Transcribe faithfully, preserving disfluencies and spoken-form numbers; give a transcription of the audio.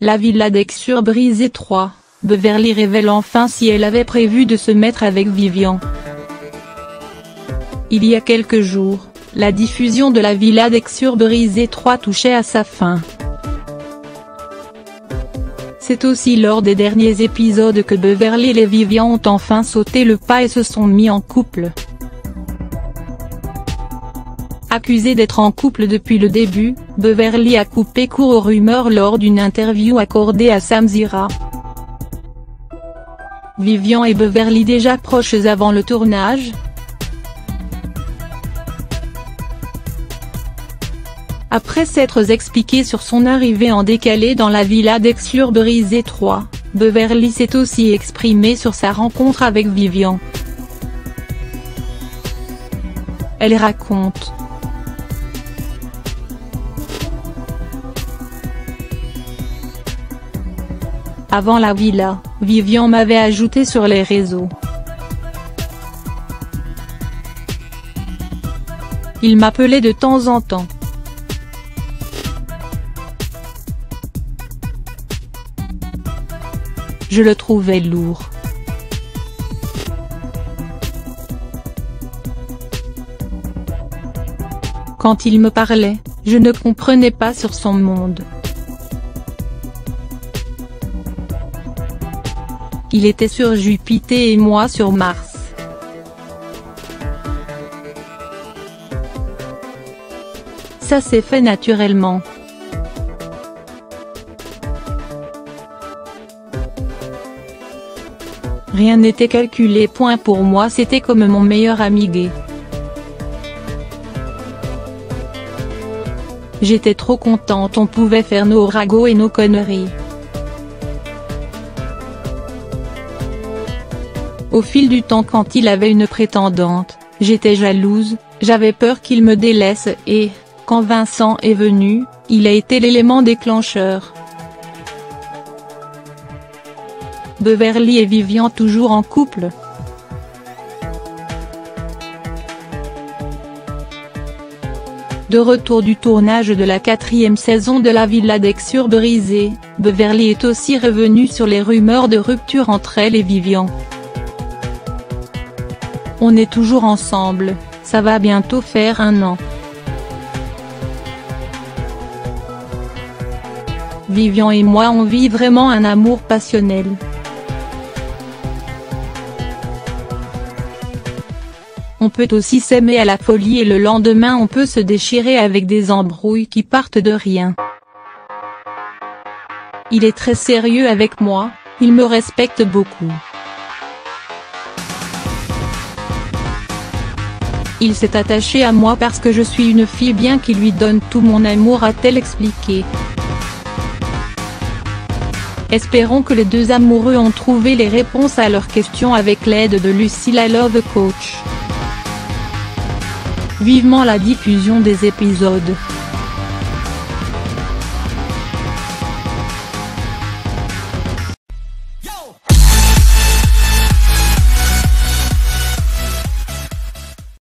La villa d'Aix-sur-Brisée trois, Beverly révèle enfin si elle avait prévu de se mettre avec Vivian. Il y a quelques jours, la diffusion de la villa d'Aix-sur-Brisée trois touchait à sa fin. C'est aussi lors des derniers épisodes que Beverly et Vivian ont enfin sauté le pas et se sont mis en couple. Accusée d'être en couple depuis le début, Beverly a coupé court aux rumeurs lors d'une interview accordée à Samzira. Vivian et Beverly déjà proches avant le tournage. Après s'être expliqué sur son arrivée en décalé dans la villa d'Aix-sur-Brisée trois, Beverly s'est aussi exprimée sur sa rencontre avec Vivian. Elle raconte. Avant la villa, Vivian m'avait ajouté sur les réseaux. Il m'appelait de temps en temps. Je le trouvais lourd. Quand il me parlait, je ne comprenais pas sur son monde. Il était sur Jupiter et moi sur Mars. Ça s'est fait naturellement. Rien n'était calculé. Point pour moi, c'était comme mon meilleur ami gay. J'étais trop contente, on pouvait faire nos ragots et nos conneries. Au fil du temps, quand il avait une prétendante, j'étais jalouse, j'avais peur qu'il me délaisse et, quand Vincent est venu, il a été l'élément déclencheur. Beverly et Vivian toujours en couple. De retour du tournage de la quatrième saison de la villa d'Aix-sur-Brisée, Beverly est aussi revenue sur les rumeurs de rupture entre elle et Vivian. On est toujours ensemble, ça va bientôt faire un an. Vivian et moi on vit vraiment un amour passionnel. On peut aussi s'aimer à la folie et le lendemain on peut se déchirer avec des embrouilles qui partent de rien. Il est très sérieux avec moi, il me respecte beaucoup. Il s'est attaché à moi parce que je suis une fille bien qui lui donne tout mon amour, a-t-elle expliqué. Espérons que les deux amoureux ont trouvé les réponses à leurs questions avec l'aide de Lucie la Love Coach. Vivement la diffusion des épisodes.